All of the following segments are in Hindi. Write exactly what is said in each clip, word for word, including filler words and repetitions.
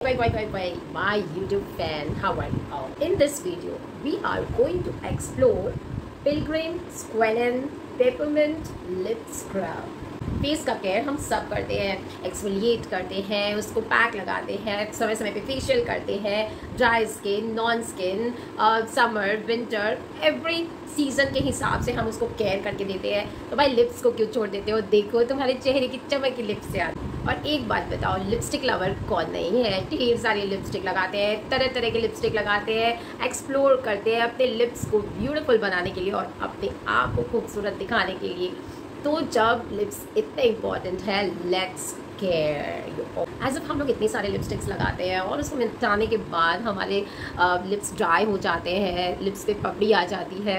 Wait, wait, wait, wait, my YouTube fan, how are you all? In this video, we are going to explore Pilgrim Squalane Peppermint Lip Scrub. Face का केयर हम सब करते हैं, एक्सफोलिएट करते हैं, उसको पैक लगाते हैं, समय समय पे फेशियल करते हैं, dry skin, non skin, summer, winter, every season के हिसाब से हम उसको केयर करके देते हैं। तो भाई लिप्स को क्यों छोड़ देते हो? देखो तुम्हारे चेहरे की चमक की लिप्स से आती। और एक बात बताओ, लिपस्टिक लवर कौन नहीं है? ढेर सारी लिपस्टिक लगाते हैं, तरह तरह के लिपस्टिक लगाते हैं, एक्सप्लोर करते हैं अपने लिप्स को ब्यूटीफुल बनाने के लिए और अपने आप को खूबसूरत दिखाने के लिए। तो जब लिप्स इतने इम्पॉर्टेंट है, लेट्स केयर। एज इफ हम लोग इतनी सारे लिपस्टिक्स लगाते हैं और उसको मिटाने के बाद हमारे लिप्स ड्राई हो जाते हैं, लिप्स पे पपड़ी आ जाती है,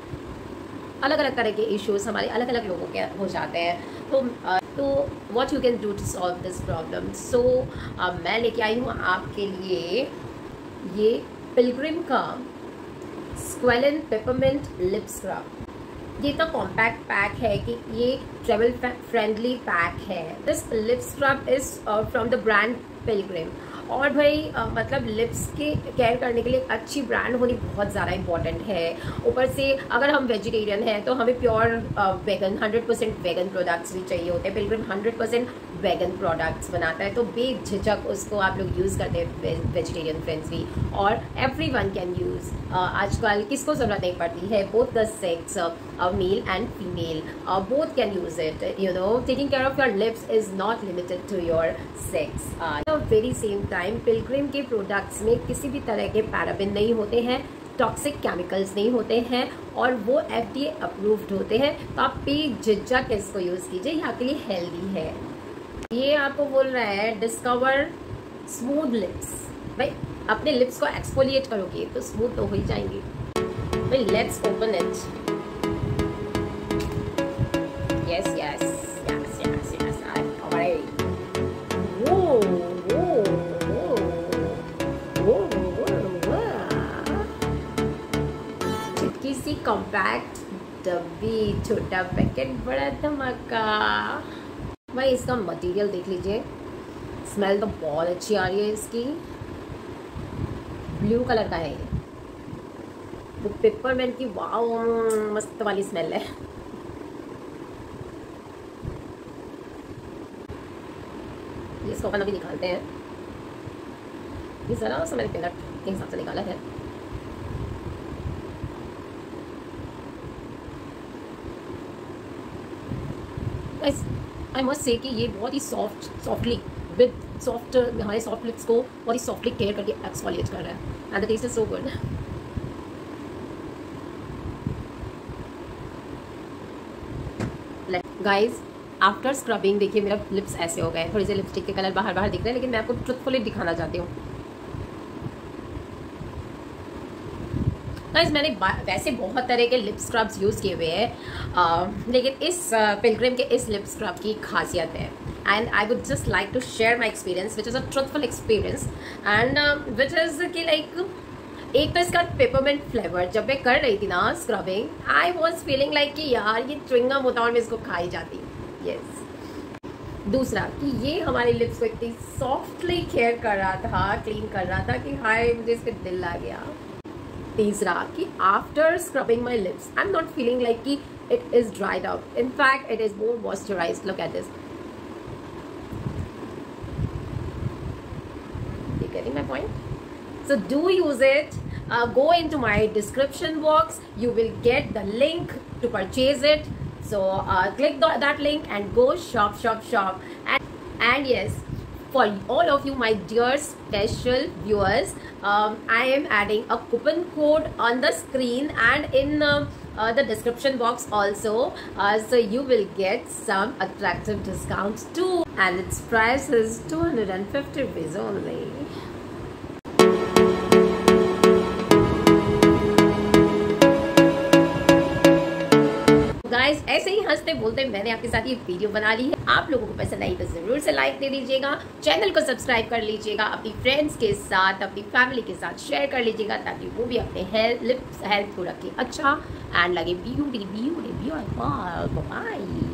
अलग अलग तरह के इश्यूज हमारे अलग अलग लोगों के हो जाते हैं। तो uh, तो what you can do to solve this problem? So मैं लेके आई हूँ आपके लिए ये पिलग्रिम का स्क्वेलन पेपरमिंट लिप स्क्रब। ये इतना कॉम्पैक्ट पैक है कि ये ट्रेवल फ्रेंडली पैक है। This lip scrub is from the brand Pilgrim. और भाई uh, मतलब लिप्स के केयर करने के लिए अच्छी ब्रांड होनी बहुत ज़्यादा इम्पॉर्टेंट है। ऊपर से अगर हम वेजिटेरियन हैं तो हमें pure vegan hundred percent vegan products भी चाहिए होते हैं। Pilgrim hundred percent vegan products बनाता है, तो बेझिझक उसको आप लोग यूज़ करते हैं, वेजिटेरियन फ्रेंड्स भी, और एवरी वन कैन यूज़। आजकल किसको ज़रूरत नहीं पड़ती है, both the sex, male and female, both can use it. You know, taking care of your lips is not limited to your sex. Very same time Pilgrim के प्रोडक्ट्स में किसी भी तरह के पैराबिन नहीं होते हैं, टॉक्सिक केमिकल्स नहीं होते हैं, और वो एफ डी ए अप्रूव्ड होते हैं। तो आप बेझिझक इसको यूज़ कीजिए, ये आपके लिए हेल्दी है। ये आपको बोल रहा है डिस्कवर स्मूथ लिप्स। भाई अपने लिप्स को एक्सफोलिएट करोगे तो स्मूथ तो हो ही जाएंगे। भाई let's open it. Yes yes yes yes yes alright. चुटकी सी कॉम्पैक्ट डब्बी, छोटा पैकेट, बड़ा धमाका। भाई इसका मटेरियल देख लीजिए, स्मेल तो बहुत अच्छी आ रही है इसकी। ब्लू कलर का है ये, वो पेपरमिंट की वाव मस्त वाली स्मेल है। इसको अपन अभी निकालते हैं। ये जरा सा मैंने पेलेट के हिसाब से निकाला है। आई मस्ट से कि ये बहुत ही सॉफ्ट सॉफ्टली विद सॉफ्ट हमारे सॉफ्ट लिप्स को बहुत ही सॉफ्टली केयर करके एक्सफोलिएट कर रहा है, and the taste is so good. Guys after scrubbing देखिए मेरा लिप्स ऐसे हो गए, थोड़ी सी लिपस्टिक के कलर बाहर बाहर दिख रहे हैं, लेकिन मैं आपको ट्रुथफुली दिखाना चाहती हूँ। गाइस मैंने वैसे बहुत तरह के लिप स्क्रब्स यूज़ किए हुए हैं, लेकिन इस पिलग्रिम के इस लिप स्क्रब की खासियत है, and I would just like to share my experience which is a truthful experience, and which is कि लाइक एक तो इसका पेपरमिंट फ्लेवर, जब मैं कर रही थी ना scrubbing, I was feeling like कि यार ये च्युइंगम होता और मैं इसको खाई जाती। Yes yes. दूसरा कि ये हमारे लिप्स को इतनी सॉफ्टली केयर कर रहा था, क्लीन कर रहा था कि हाय मुझे इस पर दिल आ गया। तीसरा कि after scrubbing my lips I am not feeling like कि it is dried up, in fact it is more moisturised. Look at this, you getting my point? So do use it. Uh, go into my description box, you will get the link to purchase it. So uh, click the, that link and go shop shop shop. And, and yes, for all of you my dear special viewers, um, I am adding a coupon code on the screen and in uh, uh, the description box also, uh, so you will get some attractive discounts too, and its price is two hundred fifty rupees only. Guys ऐसे ही हंसते बोलते मैंने आपके साथ ये वीडियो बना ली है। आप लोगों को पसंद आई तो जरूर से लाइक दे दीजिएगा, चैनल को सब्सक्राइब कर लीजिएगा, अपनी फ्रेंड्स के साथ अपनी फैमिली के साथ शेयर कर लीजिएगा, ताकि वो भी अपने हेल्थ लिप्स हेल्थ को रखे अच्छा एंड लगे ब्यूटी ब्यूटी ब्यूटी। बाय।